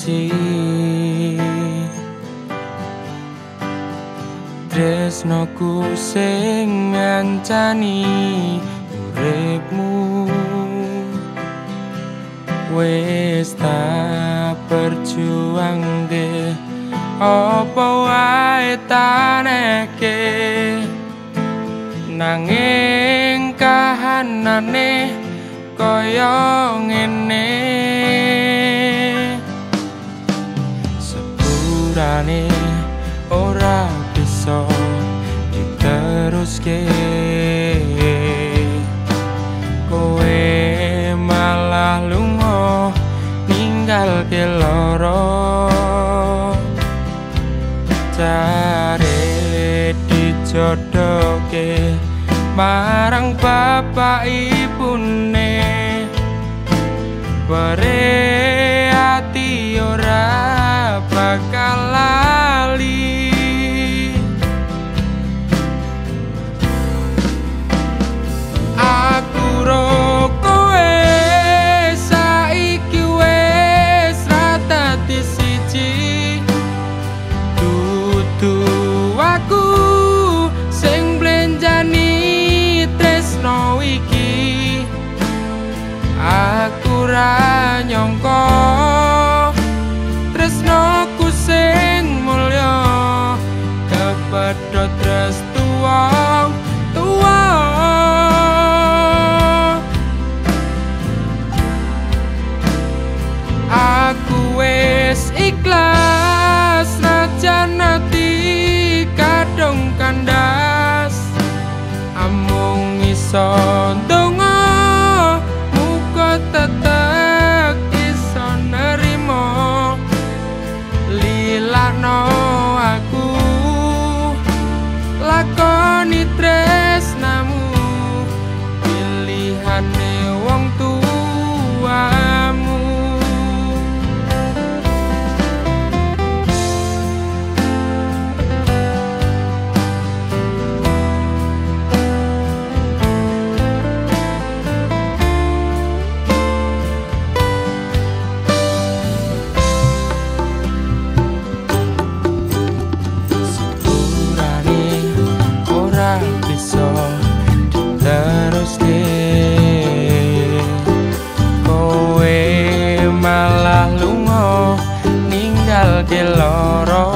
siji tresnoku sing ngancani uripmu wis tak perjuangke apa wae taneke nanging kahanane kaya ngene sepurane ora bisa diteruske kowe malah lunga ninggalke lara jare dijodohke marang bapak ibune bare ati ora bakal lali aku ro kowe saiki wis ra dadi siji dudu aku sing blenjani tresno iki aku ra nyangka tresnoku sing mulya kepedhot restu wong tuwa aku wis ikhlas najan ati kadung kandas amung iso ndonga muga tetep iso nerimo lilakno aku lakoni tresnamu pilihane wong tuamu diteruske kowe malah lunga ninggalke lara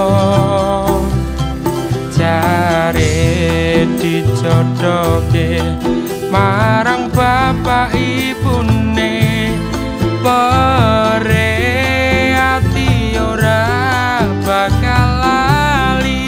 jare dijodohke marang bapak ibune bare ati ora bakal lali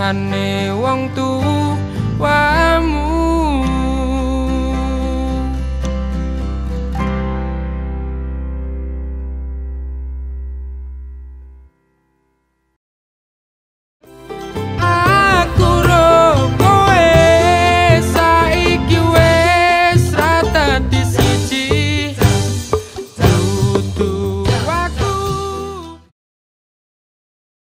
senengane wong tuwa